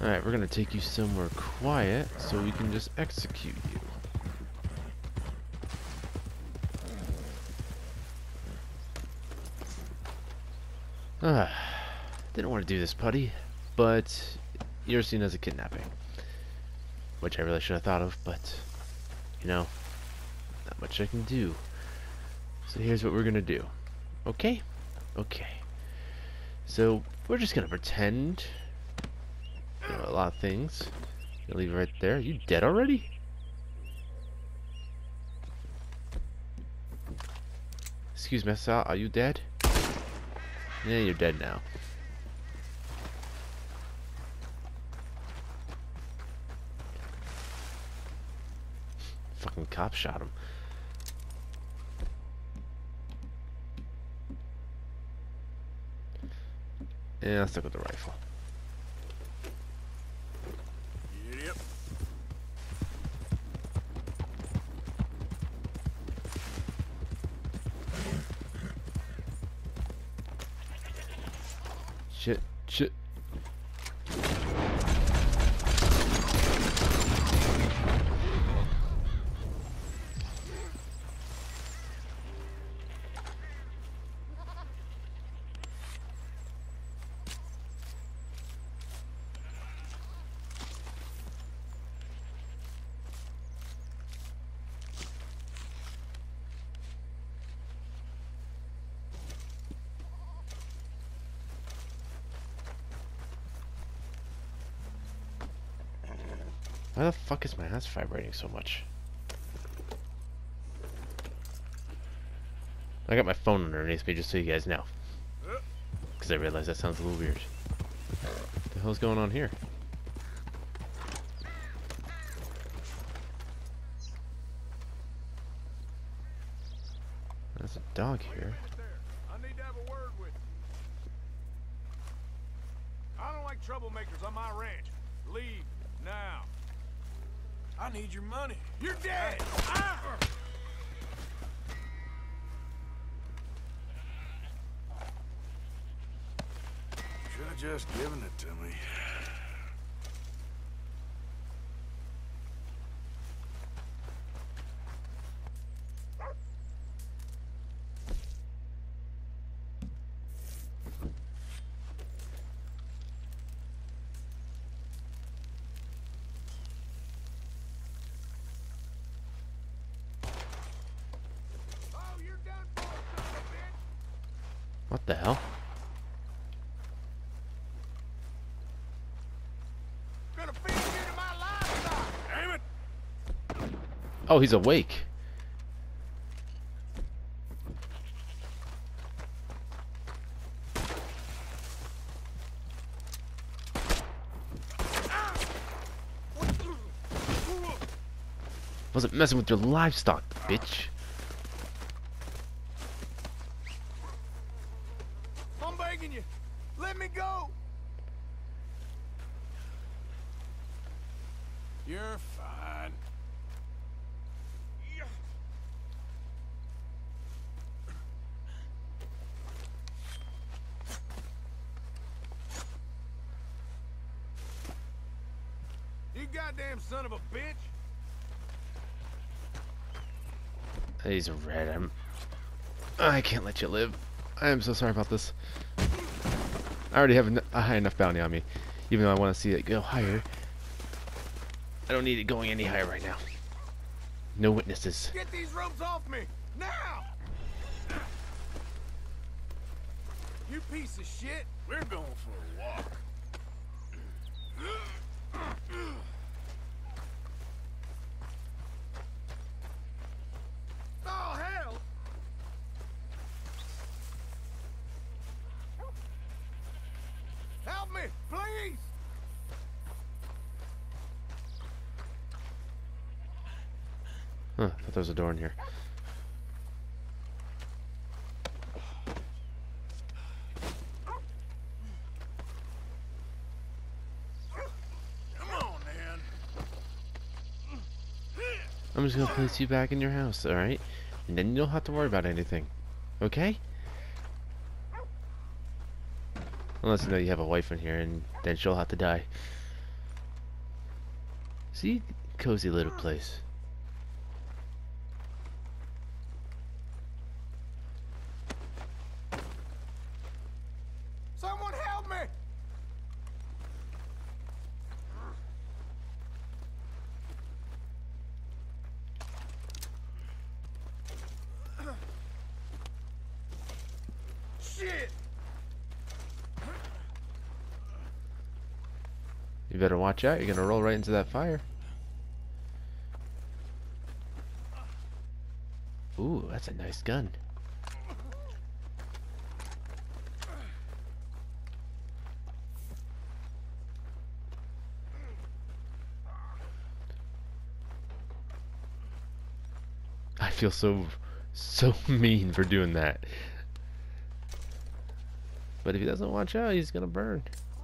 Alright, we're gonna take you somewhere quiet so we can just execute you. Didn't want to do this, putty, but you're seen as a kidnapping. Which I really should have thought of, but, you know, not much I can do. So here's what we're gonna do. Okay? Okay. So, we're just gonna pretend, you know, a lot of things. I'll leave it right there. You dead already? Excuse me, Sal, are you dead? Yeah, you're dead now. Fucking cop shot him. Yeah, I'll stick with the rifle. Yep. Shit, shit. Why the fuck is my ass vibrating so much? I got my phone underneath me just so you guys know. Because I realize that sounds a little weird. What the hell's going on here? There's a dog here. I need to have a word with you. I don't like troublemakers on my ranch. Leave now. I need your money. You're dead! Should have just given it to me. What the hell? Gonna feed you to my livestock! Damn it! Oh, he's awake. Wasn't messing with your livestock, bitch. I'm begging you. Let me go. You're fine. You goddamn son of a bitch. He's red. I can't let you live. I am so sorry about this. I already have a high enough bounty on me. Even though I want to see it go higher, I don't need it going any higher right now. No witnesses. Get these ropes off me! Now! You piece of shit! We're going for a walk. Oh, hell! Help me, please! Huh, I thought there was a door in here. Come on, man. I'm just gonna place you back in your house, alright? And then you don't have to worry about anything. Okay? Unless you know you have a wife in here and then she'll have to die. See? Cozy little place. Someone help me! Shit! You better watch out, you're gonna roll right into that fire. Ooh, that's a nice gun. I feel so mean for doing that. But if he doesn't watch out, he's gonna burn.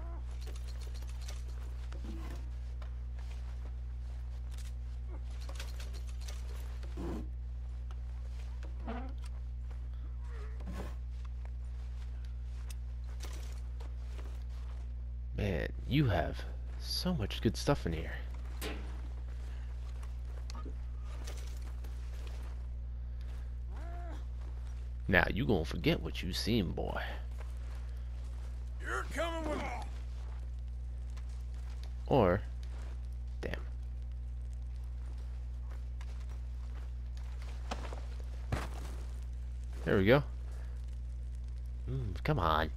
Man, you have so much good stuff in here. Now, you gonna forget what you seen, boy. You're coming with me. Or, damn. There we go. Come on.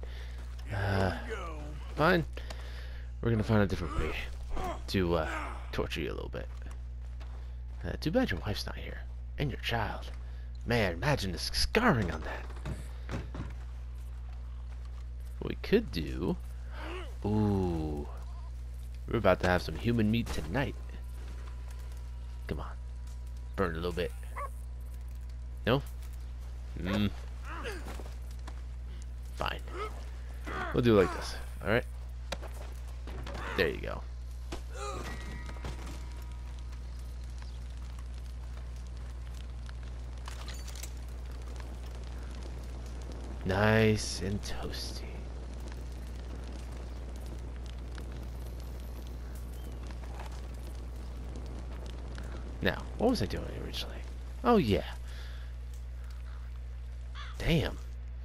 Fine. We're gonna find a different way to torture you a little bit. Too bad your wife's not here. And your child. Man, imagine the scarring on that. What we could do... Ooh. We're about to have some human meat tonight. Come on. Burn a little bit. No? Fine. We'll do it like this. Alright? There you go. Nice and toasty. Now, what was I doing originally? Oh yeah. Damn.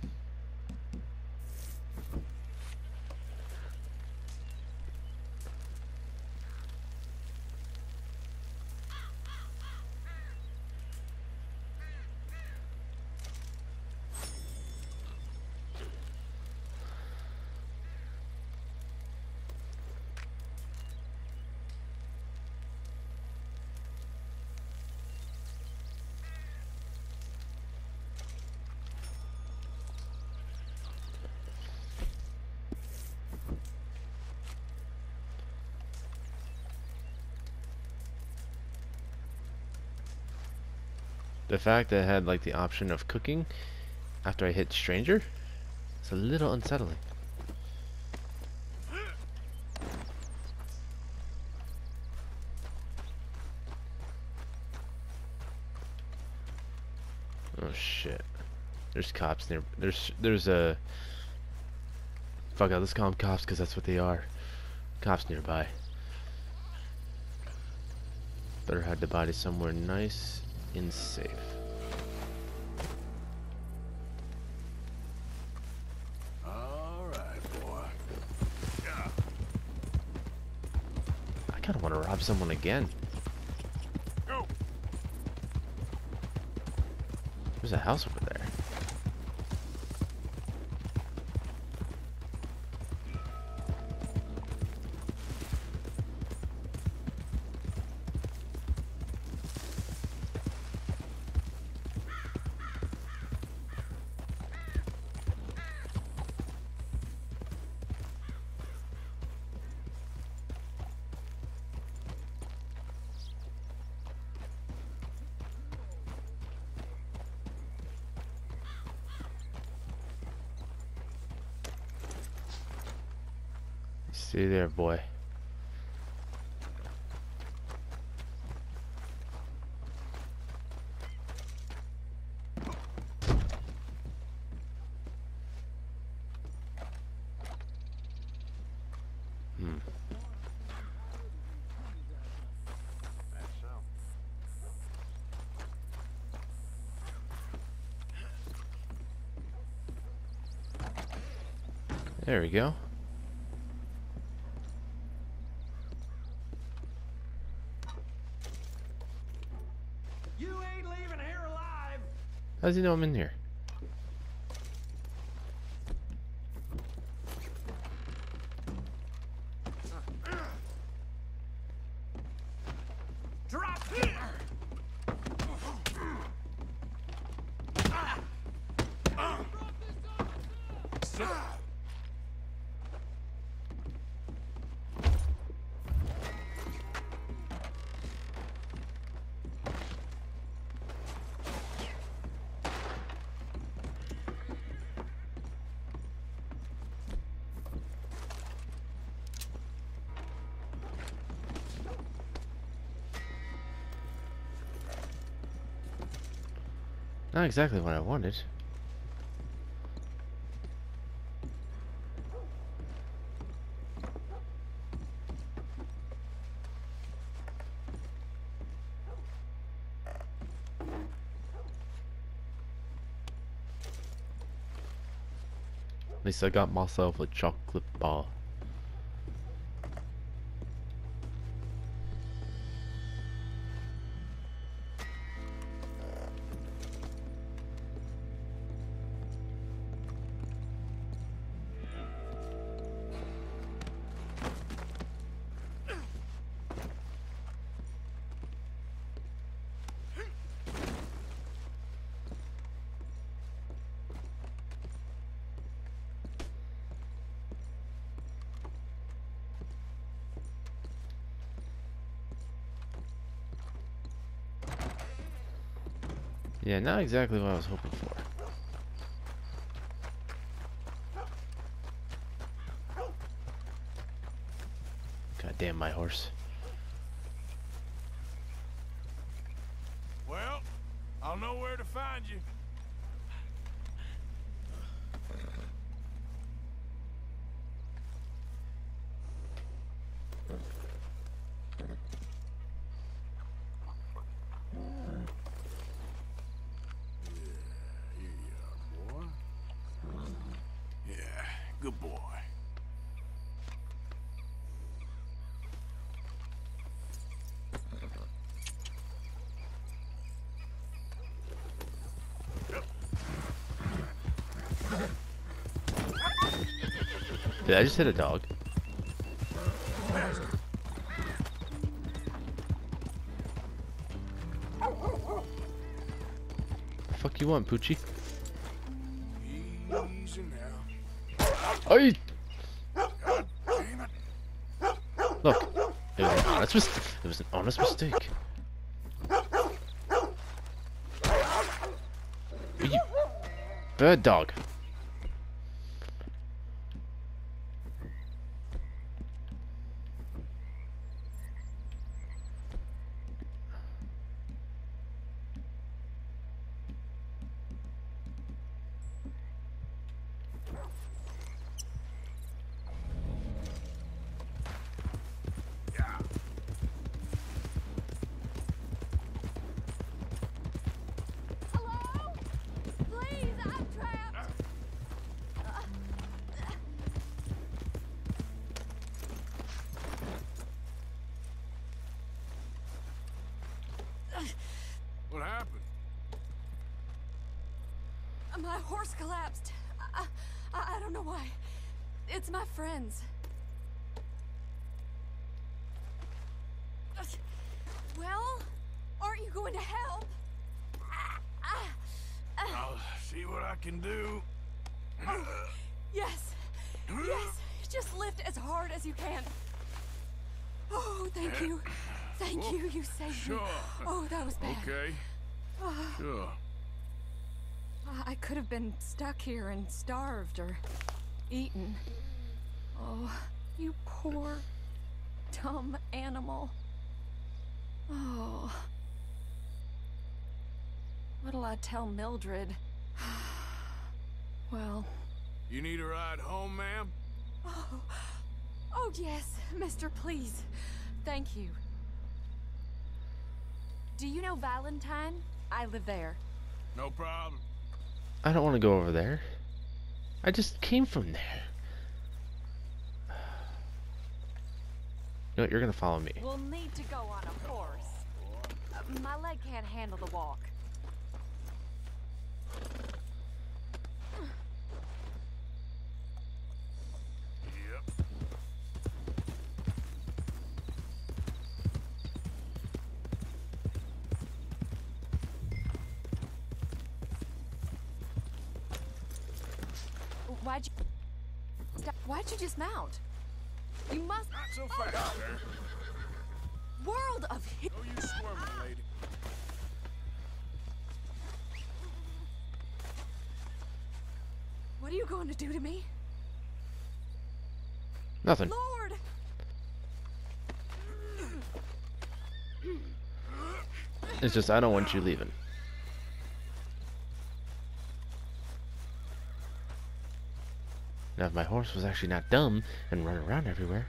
The fact that I had like the option of cooking after I hit stranger, it's a little unsettling. Oh shit. There's cops near. There's a. Fuck out. Let's call them cops because that's what they are. Cops nearby. Better hide the body somewhere nice and safe. All right, boy. I kind of want to rob someone again. Go. There's a house over there. Stay there, boy. There we go. You ain't leaving here alive. How does he know I'm in here? Drop here. Not exactly what I wanted. At least I got myself a chocolate bar. Yeah, not exactly what I was hoping for. God damn my horse. Well, I'll know where to find you. Good boy. Did I just hit a dog? Fuck you want, Poochie? Easy now. Hey! God damn it. Look, it was an honest mistake. You bird dog. What happened? My horse collapsed. I don't know why. It's my friends. Well, aren't you going to help? I'll see what I can do. Oh, yes. Yes. Just lift as hard as you can. Oh, thank you. Thank you. You saved me. Oh, that was bad. Okay. Sure. I could have been stuck here and starved or eaten. Oh, you poor, dumb animal. Oh. What'll I tell Mildred? Well. You need a ride home, ma'am? Oh, yes, mister, please. Thank you. Do you know Valentine? I live there. No problem. I don't want to go over there. I just came from there. No, you're gonna follow me. We'll need to go on a horse. My leg can't handle the walk. Yep. Why'd you dismount? You must. Not so fast, sir. World of. No use squirming, lady. What are you going to do to me? Nothing. Lord! It's just I don't want you leaving. Now, if my horse was actually not dumb and run around everywhere.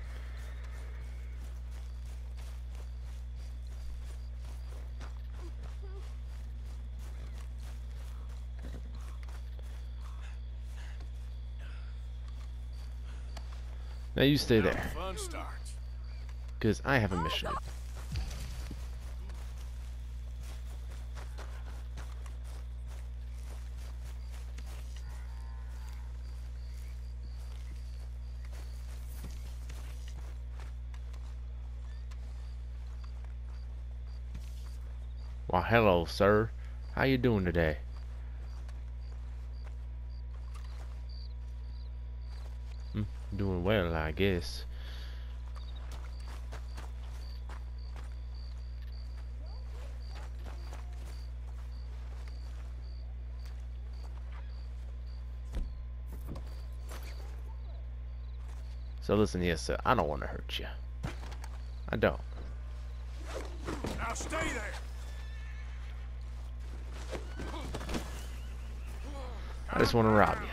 Now you stay Now there, the fun starts. because I have a mission. Well, hello, sir. How you doing today? Doing well, I guess. So listen here, sir. I don't want to hurt you. I don't. Now stay there. I just want to rob you.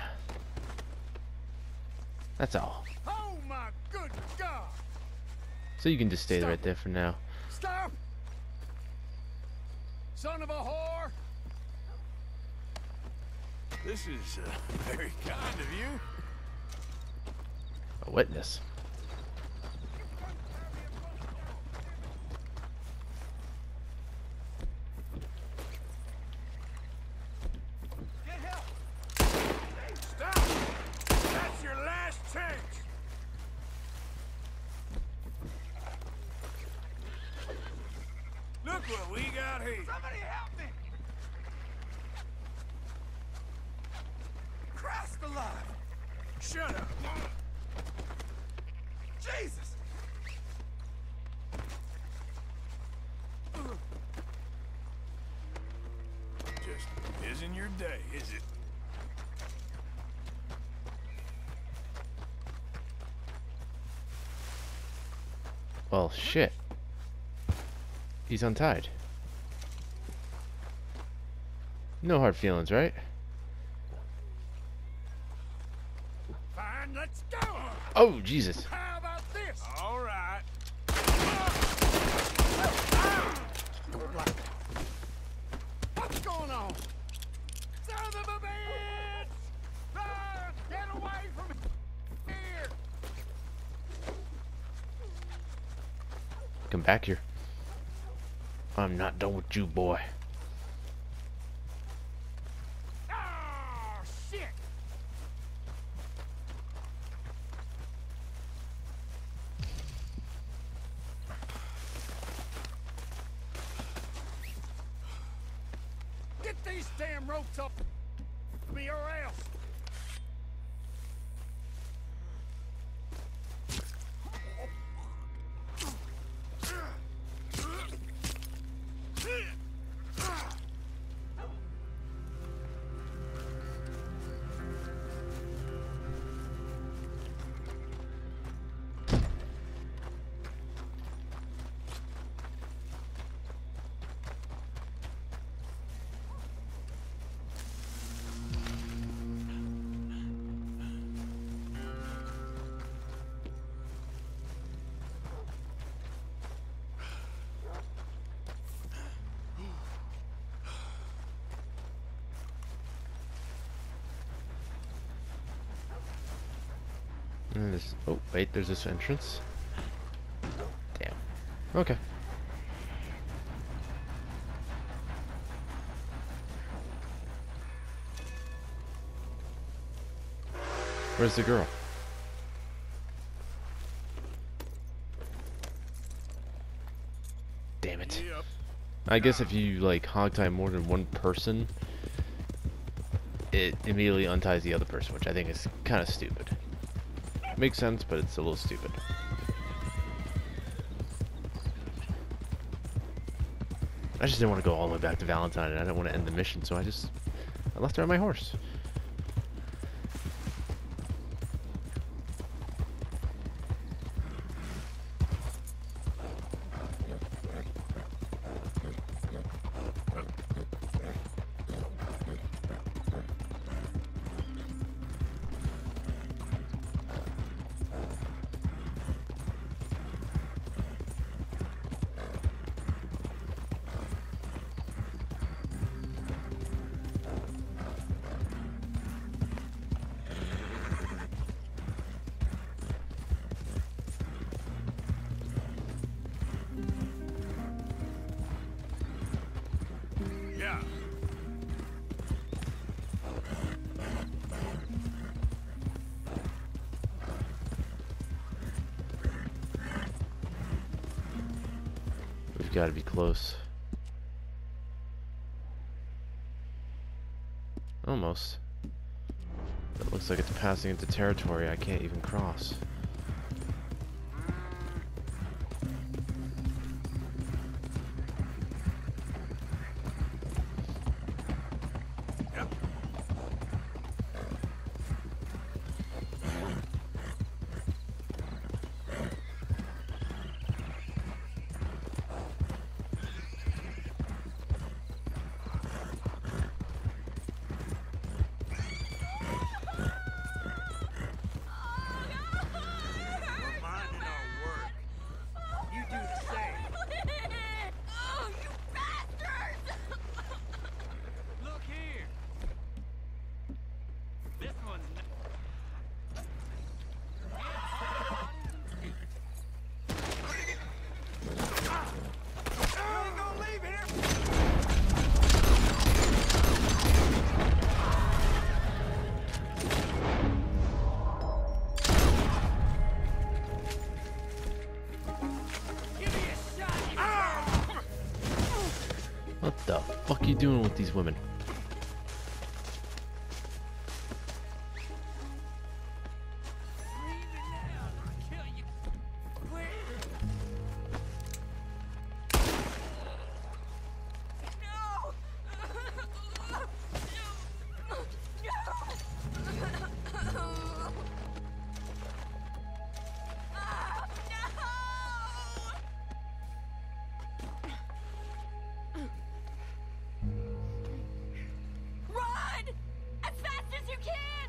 That's all. Oh my good God! So you can just stay right there for now. Stop! Son of a whore! This is very kind of you. A witness. Get help! Stop! That's your last chance! Look what we got here! Somebody help me! Christ alive! Shut up! Jesus! Just isn't your day, is it? Well, shit. He's untied. No hard feelings, right? Fine, let's go! Oh, Jesus. How about this? All right. What's going on? Son of a bitch! Run! Get away from here! Come back here. I'm not done with you, boy. Oh, shit! Get these damn ropes up me or else! And this, oh, wait, there's this entrance. Okay. Where's the girl? Damn it. Yep. I guess if you like hogtie more than one person, it immediately unties the other person, which I think is kind of stupid. Makes sense, but it's a little stupid. I just didn't want to go all the way back to Valentine, and I didn't want to end the mission, so I left her on my horse. Yeah. We've got to be close. Almost. It looks like it's passing into territory I can't even cross. Yep. We're minding our work. You do the same. Oh, you bastards! Look here. This one's you ain't gonna leave here. Give me a shot. What the fuck you doing with these women? Run! As fast as you can!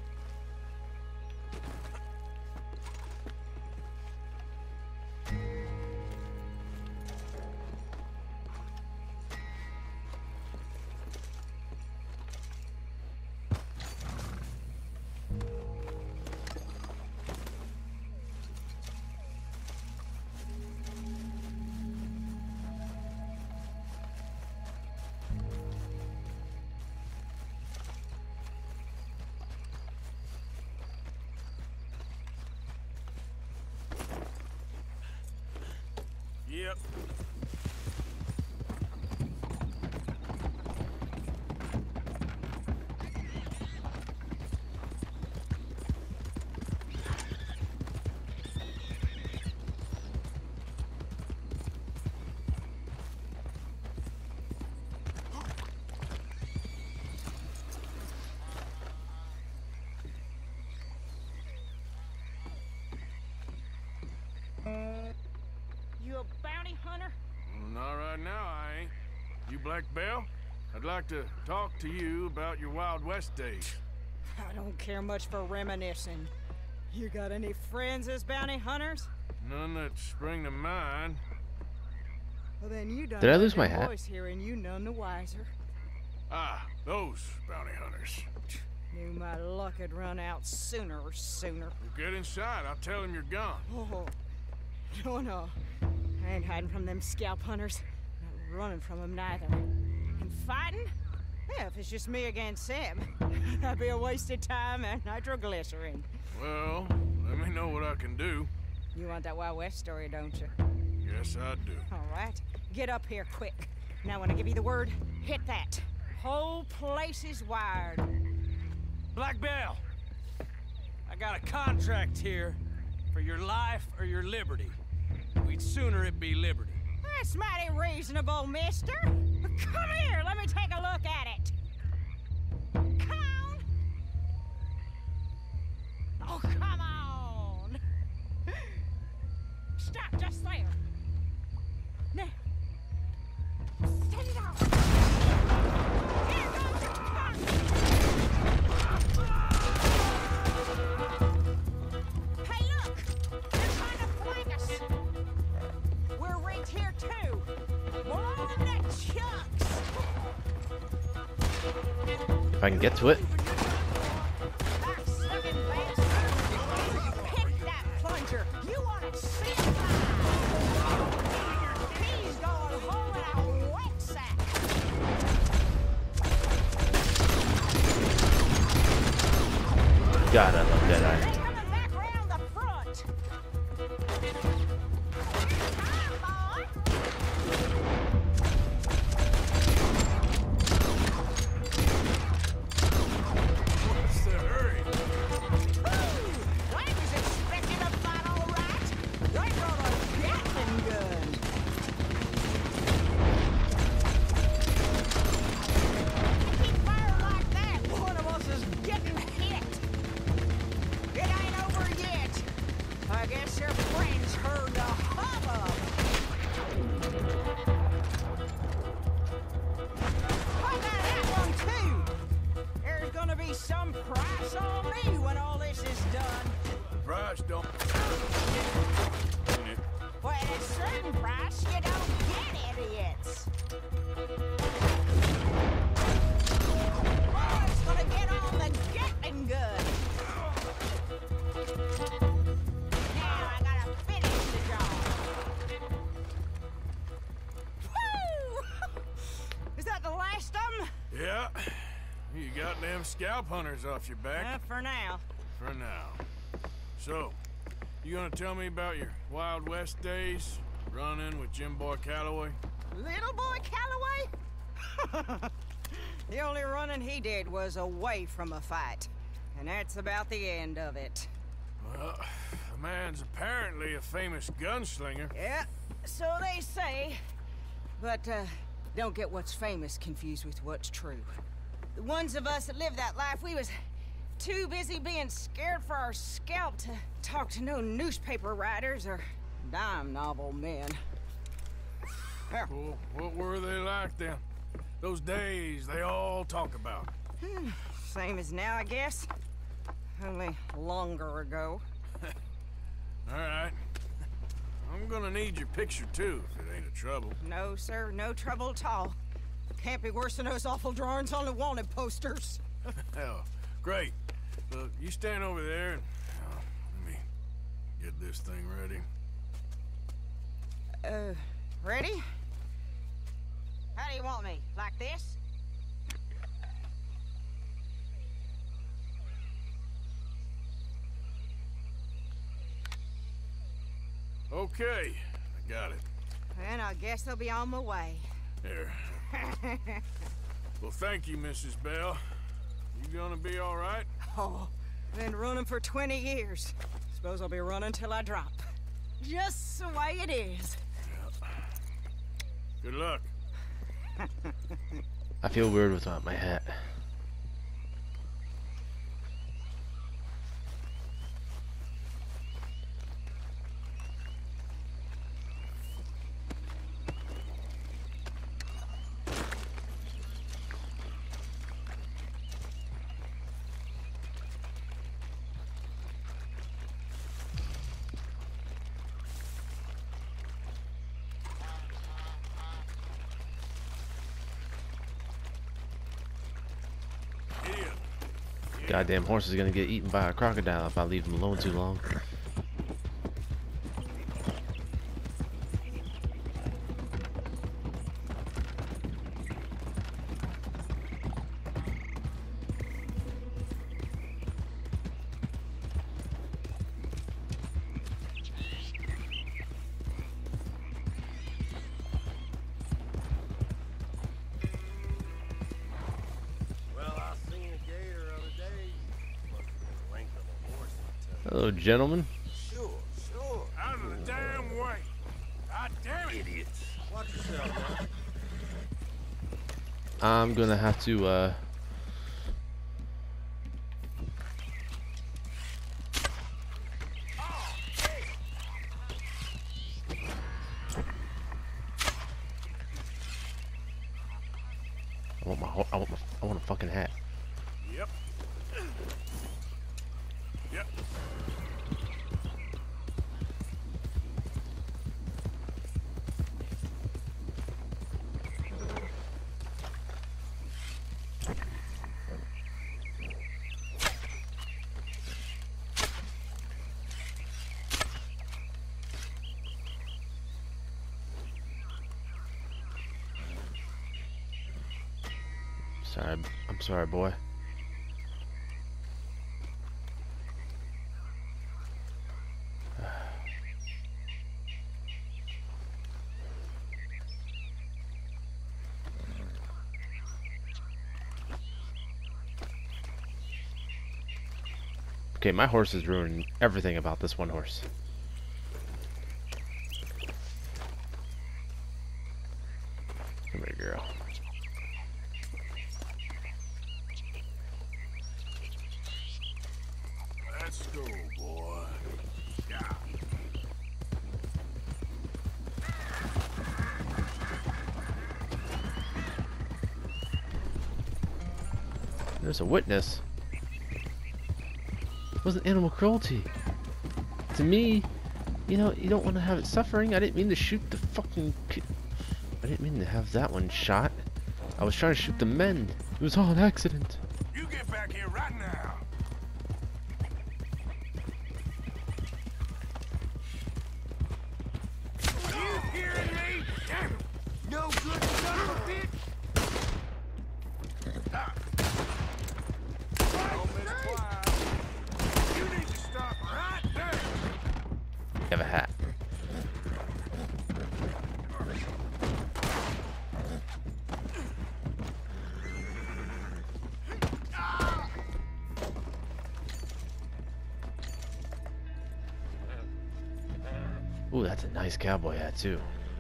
Yep. You a bounty hunter? Not right now, I ain't. You Black Belle? I'd like to talk to you about your Wild West days. I don't care much for reminiscing. You got any friends as bounty hunters? None that spring to mind. Well, then you done Did I heard lose my them hat? voice here and you none the wiser. Ah, those bounty hunters. Knew my luck had run out sooner or sooner. Well, get inside. I'll tell him you're gone. Oh, no. I ain't hiding from them scalp hunters. Not running from them neither. And fighting? Yeah, if it's just me against Sam, that'd be a wasted time and nitroglycerin. Well, let me know what I can do. You want that Wild West story, don't you? Yes, I do. All right. Get up here quick. Now when I give you the word, hit that. Whole place is wired. Black Belle, I got a contract here for your life or your liberty. We'd sooner it be liberty. That's mighty reasonable, mister. Come here, let me take a look at it. Come on. Oh, come on. Stop just there. Now. Set it off. Here goes your gun. Hey, look. They're trying to flank us. We're rigged here, too. More on the chucks. If I can get to it. Back-sucking bastard. Hit that plunger. You want to see it? He's going home in a wet sack. God, I love They're Deadeye. coming back round the front. Hi, boy. What's the hurry? I was expecting a fight, all right. They brought a Gatling gun. Keep firing like that, one of us is getting hit. It ain't over yet. I guess your friends heard the hubbub. I got that one too. There's gonna be some price on me when all this is done. The price don't... Well, at a certain price, you don't get idiots. Oh, it's gonna get on the Gatling gun. Now I gotta finish the job. Woo! Is that the last of them? Yeah. You got them scalp hunters off your back. For now. For now. So, you gonna tell me about your Wild West days? Running with Jim Boy Calloway? Little boy Calloway? The only running he did was away from a fight. And that's about the end of it. Well, the man's apparently a famous gunslinger. Yeah, so they say. But, don't get what's famous confused with what's true. The ones of us that lived that life, we was too busy being scared for our scalp to talk to no newspaper writers or dime novel men. Well, what were they like then? Those days they all talk about. Same as now, I guess. Only longer ago. All right. I'm gonna need your picture too, if it ain't a trouble. No, sir, no trouble at all. Can't be worse than those awful drawings on the wanted posters. Hell, great. Look, you stand over there and let me get this thing ready. Ready? How do you want me? Like this? Okay, I got it. And I guess I'll be on my way. Here. Well, thank you, Mrs. Belle. You gonna be all right? Oh, been running for 20 years. Suppose I'll be running till I drop. Just the way it is. Good luck. I feel weird without my hat. Goddamn horse is gonna get eaten by a crocodile if I leave him alone too long. Hello, gentlemen. Sure, sure. Out of the damn way! God damn it! Idiots. Watch yourself, man. I'm gonna have to, I want a fucking hat. Yep. Yep. Sorry, I'm sorry, boy. Okay, my horse is ruining everything about this one horse. Come here, girl. Let's go, boy. Yeah. There's a witness. It wasn't animal cruelty. To me, you know, you don't want to have it suffering. I didn't mean to shoot the fucking kid. I didn't mean to have that one shot. I was trying to shoot the men. It was all an accident. You get back here right now. You hearing me? Damn it! No good son of a bitch. Don't miss twice. You need to stop right there. You have a hat. Ooh, that's a nice cowboy hat too.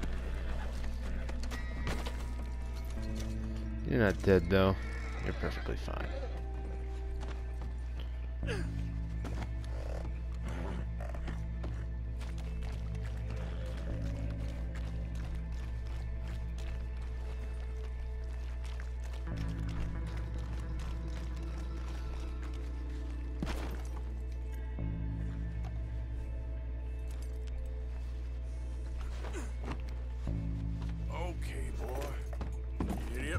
You're not dead though. You're perfectly fine. Okay, boy. Idiot.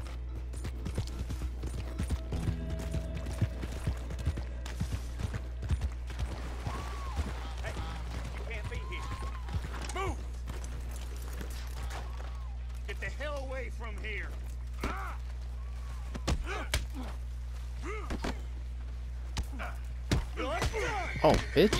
Hey, you can't be here. Move! Get the hell away from here. Oh, bitch.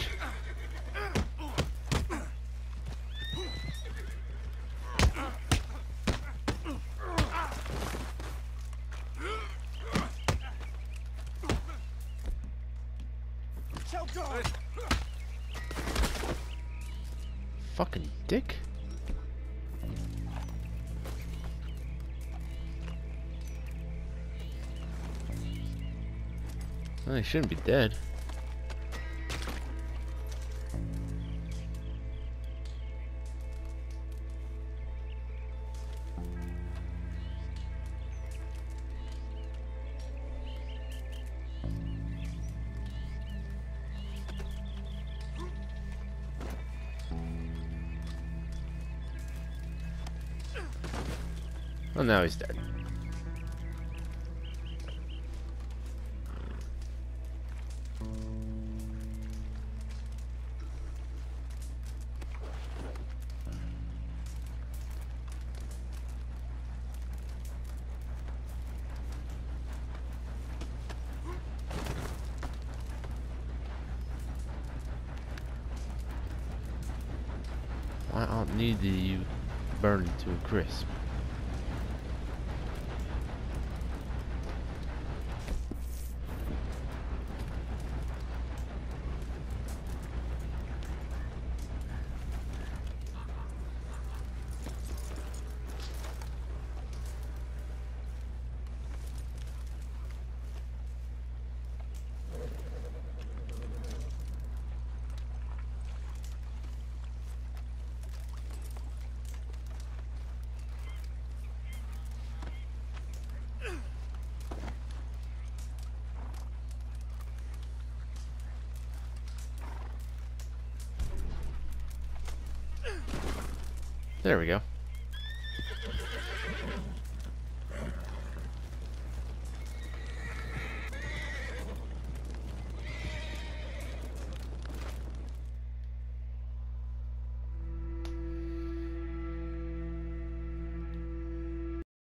Fucking dick. Well, he shouldn't be dead. Well, now he's dead. I don't need you burned to a crisp. There we go.